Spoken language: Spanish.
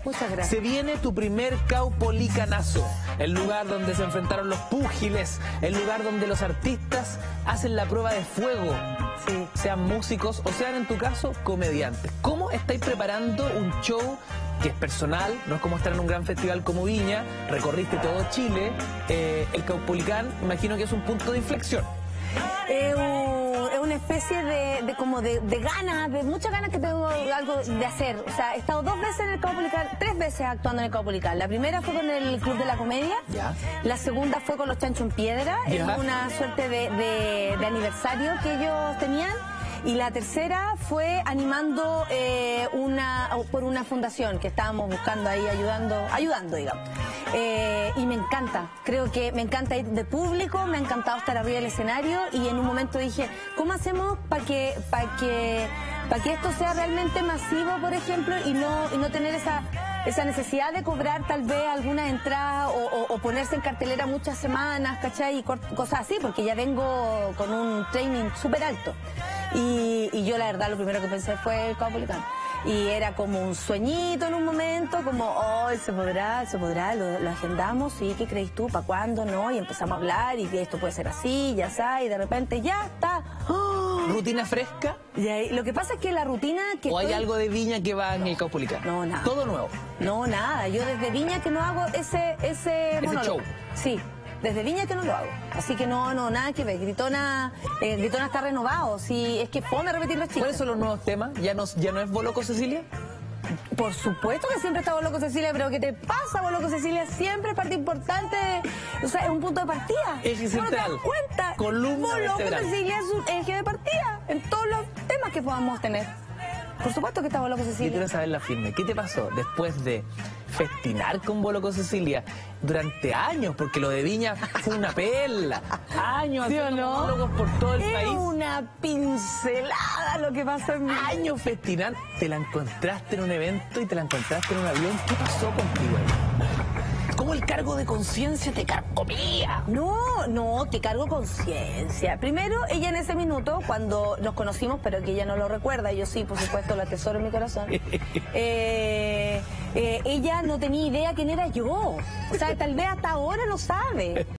Muchas gracias. Se viene tu primer Caupolicanazo, el lugar donde se enfrentaron los púgiles, el lugar donde los artistas hacen la prueba de fuego, Sí. sean músicos o sean, en tu caso, comediantes. ¿Cómo estáis preparando un show que es personal? No es como estar en un gran festival como Viña, recorriste todo Chile, el Caupolicán, imagino que es un punto de inflexión. Es una especie de ganas, de muchas ganas que tengo algo de hacer. O sea, he estado 2 veces en el Caupolicán, 3 veces actuando en el Caupolicán. La primera fue con el Club de la Comedia, Ya. la segunda fue con los Chancho en Piedra, Ya. en una suerte de aniversario que ellos tenían. Y la tercera fue animando por una fundación que estábamos buscando ahí, ayudando, digamos. Y me encanta, creo que me encanta ir de público, me ha encantado estar arriba del escenario y en un momento dije, ¿cómo hacemos para que esto sea realmente masivo, por ejemplo, y no tener esa necesidad de cobrar tal vez algunas entradas o ponerse en cartelera muchas semanas, ¿cachai? Y cosas así, porque ya vengo con un training súper alto. Y yo la verdad lo primero que pensé fue el Caupolicán. Y era como un sueñito en un momento, como, oh, se podrá, lo agendamos, sí, ¿qué crees tú? ¿Para cuándo? No, y empezamos a hablar, y que esto puede ser así, ya está, y de repente ya está. ¡Oh! ¿Rutina fresca? Y ahí, lo que pasa es que la rutina que ¿O hay estoy- algo de Viña que va en el Caupolicán? No, nada. Todo nuevo. No, nada, yo desde Viña que no hago ese monólogo. show. Sí, desde Viña que no lo hago. Así que no, nada que ver. Gritona está renovado. Sí, es que fome repetir los ¿Cuáles chistes. son los nuevos temas? ¿Ya no es Boloco Cecilia? Por supuesto que siempre está Boloco Cecilia, pero ¿qué te pasa, Boloco Cecilia? Siempre es parte importante, o sea, es un punto de partida. Eje ¿No te das central. cuenta? Columna Boloco vertebral. Cecilia es un eje de partida en todos los temas que podamos tener. Por supuesto que está Boloco Yo Cecilia. quiero saber la firme. ¿Qué te pasó después de festinar con Boloco Cecilia durante años? Porque lo de Viña fue una perla. Años ¿Sí o haciendo no? monólogos por todo el Es país. una pincelada lo que pasó en mi vida. Años festinar. Te la encontraste en un evento y te la encontraste en un avión. ¿Qué pasó contigo ahí? ¿Cómo el cargo de conciencia te carcomía? No, que cargo conciencia. Primero, ella en ese minuto, cuando nos conocimos, pero que ella no lo recuerda, yo sí, por supuesto, la atesoro en mi corazón, ella no tenía idea quién era yo. O sea, tal vez hasta ahora no sabe.